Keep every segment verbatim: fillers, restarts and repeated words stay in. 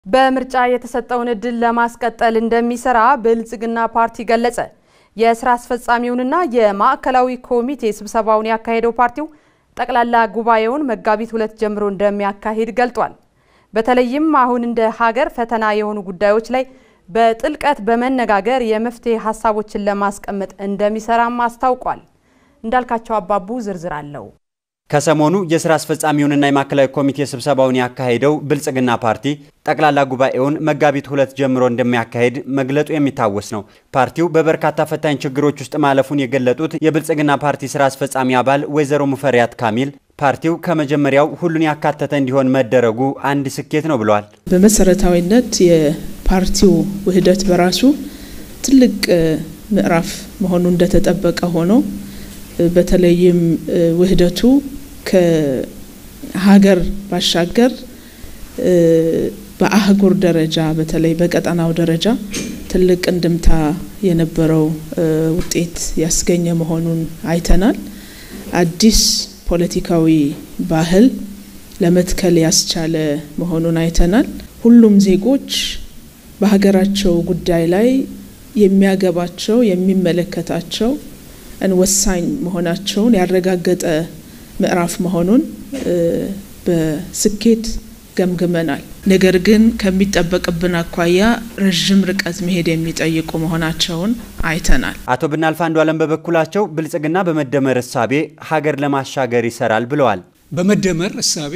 በምርጫ የተሰጠውን እድል ለማስቀጠል እንደሚሰራ ብልጽግና ፓርቲ ገለጸ። የስራ አስፈጻሚውንና የማዕከላዊ ኮሚቴ ስብሰባውን ያካሄደው ፓርቲው ጠቅላላ ጉባኤውን መጋቢት ሁለት ጀምሮ እንደሚያካሂድ ገልጧል። በተለይም አሁን እንደ ሀገር ፈተና የሆኑ ጉዳዮች ላይ በጥልቀት በመነጋገር የመፍትሄ ሐሳቦችን ለማስቀመጥ እንደሚሰራም አስታውቋል። እንዳልካቸው አባቡ ዝርዝር አለው። ከሰሞኑ የስራ አስፈጻሚውንና የማዕከላዊ ኮሚቴ ስብሰባውን ያካሄደው ብልጽግና ፓርቲ ጠቅላላ ጉባኤውን መጋቢት ሁለት ጀምሮ እንደሚያካሂድ መግለጹ የሚታወስ ነው። ፓርቲው በበርካታ ፈታኝ ችግሮች ውስጥ ማለፉን የገለጡት የብልጽግና ፓርቲ ስራ አስፈጻሚ አባል ወይዘሮ ሙፈሪያት ካሚል ፓርቲው ከመጀመሪያው ሁሉን ያካተተ እንዲሆን መደረጉ አንድ ስኬት ነው ብለዋል። በመሰረታዊነት የፓርቲው ውህደት በራሱ ትልቅ ምዕራፍ መሆኑ እንደተጠበቀ ሆኖ በተለይም ውህደቱ ከሀገር ባሻገር በአህጉር ደረጃ በተለይ በቀጠናው ደረጃ ትልቅ እንድምታ የነበረው ውጤት ያስገኘ መሆኑን አይተናል። አዲስ ፖለቲካዊ ባህል ለመትከል ያስቻለ መሆኑን አይተናል። ሁሉም ዜጎች በሀገራቸው ጉዳይ ላይ የሚያገባቸው የሚመለከታቸው ወሳኝ መሆናቸውን ያረጋገጠ ምዕራፍ መሆኑን በስኬት ገምግመናል። ነገር ግን ከሚጠበቅብን አኳያ ረጅም ርቀት መሄድ የሚጠይቁ መሆናቸውን አይተናል። አቶ ብናልፍ አንዱዓለም በበኩላቸው ብልጽግና በመደመር እሳቤ ሀገር ለማሻገር ይሰራል ብለዋል። በመደመር እሳቤ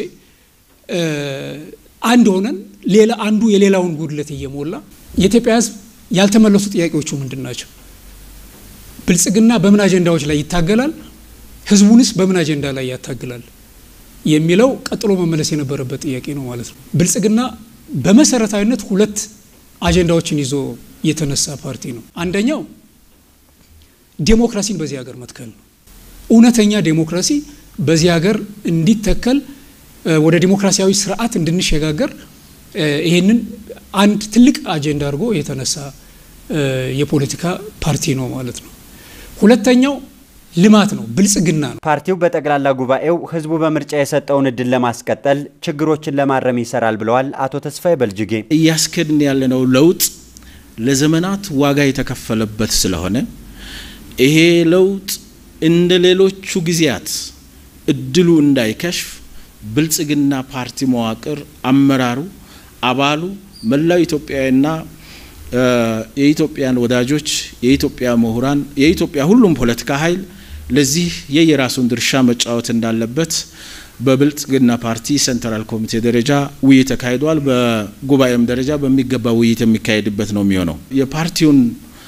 አንድ ሆነን ሌላ አንዱ የሌላውን ጉድለት እየሞላ የኢትዮጵያ ሕዝብ ያልተመለሱ ጥያቄዎቹ ምንድናቸው? ብልጽግና በምን አጀንዳዎች ላይ ይታገላል? ህዝቡንስ በምን አጀንዳ ላይ ያታግላል? የሚለው ቀጥሎ መመለስ የነበረበት ጥያቄ ነው ማለት ነው። ብልጽግና በመሰረታዊነት ሁለት አጀንዳዎችን ይዞ የተነሳ ፓርቲ ነው። አንደኛው ዲሞክራሲን በዚህ ሀገር መትከል ነው። እውነተኛ ዲሞክራሲ በዚህ ሀገር እንዲተከል ወደ ዲሞክራሲያዊ ስርዓት እንድንሸጋገር ይሄንን አንድ ትልቅ አጀንዳ አድርጎ የተነሳ የፖለቲካ ፓርቲ ነው ማለት ነው። ሁለተኛው ልማት ነው፣ ብልጽግና ነው። ፓርቲው በጠቅላላ ጉባኤው ህዝቡ በምርጫ የሰጠውን እድል ለማስቀጠል ችግሮችን ለማረም ይሰራል ብለዋል አቶ ተስፋዬ በልጅጌ። እያስከድን ያለነው ለውጥ ለዘመናት ዋጋ የተከፈለበት ስለሆነ ይሄ ለውጥ እንደ ሌሎቹ ጊዜያት እድሉ እንዳይከሽፍ ብልጽግና ፓርቲ መዋቅር አመራሩ፣ አባሉ፣ መላው ኢትዮጵያውያንና የኢትዮጵያን ወዳጆች፣ የኢትዮጵያ ምሁራን፣ የኢትዮጵያ ሁሉም ፖለቲካ ኃይል ለዚህ የየራሱን ድርሻ መጫወት እንዳለበት በብልጽግና ፓርቲ ሴንትራል ኮሚቴ ደረጃ ውይይት ተካሂዷል። በጉባኤም ደረጃ በሚገባ ውይይት የሚካሄድበት ነው የሚሆነው። የፓርቲውን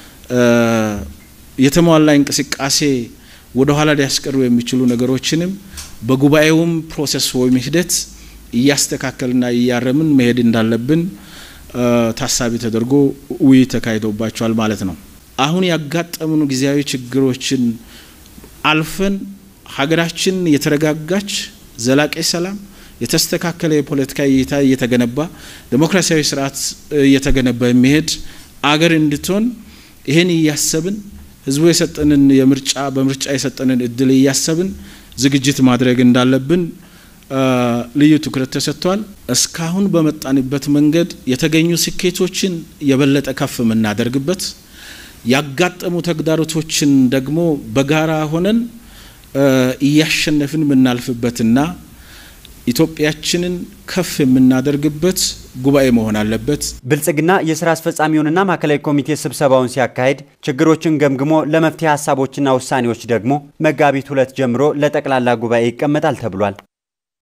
የተሟላ እንቅስቃሴ ወደ ኋላ ሊያስቀሩ የሚችሉ ነገሮችንም በጉባኤውም ፕሮሰስ ወይም ሂደት እያስተካከልና እያረምን መሄድ እንዳለብን ታሳቢ ተደርጎ ውይይት ተካሂዶባቸዋል ማለት ነው። አሁን ያጋጠሙን ጊዜያዊ ችግሮችን አልፈን ሀገራችን የተረጋጋች ዘላቂ ሰላም የተስተካከለ የፖለቲካ እይታ እየተገነባ ዲሞክራሲያዊ ስርዓት እየተገነባ የሚሄድ አገር እንድትሆን ይሄን እያሰብን ህዝቡ የሰጠንን የምርጫ በምርጫ የሰጠንን እድል እያሰብን ዝግጅት ማድረግ እንዳለብን ልዩ ትኩረት ተሰጥቷል። እስካሁን በመጣንበት መንገድ የተገኙ ስኬቶችን የበለጠ ከፍ የምናደርግበት ያጋጠሙ ተግዳሮቶችን ደግሞ በጋራ ሆነን እያሸነፍን የምናልፍበትና ኢትዮጵያችንን ከፍ የምናደርግበት ጉባኤ መሆን አለበት። ብልጽግና የስራ አስፈጻሚውንና ማዕከላዊ ኮሚቴ ስብሰባውን ሲያካሂድ ችግሮችን ገምግሞ ለመፍትሄ ሐሳቦችና ውሳኔዎች ደግሞ መጋቢት ሁለት ጀምሮ ለጠቅላላ ጉባኤ ይቀመጣል ተብሏል።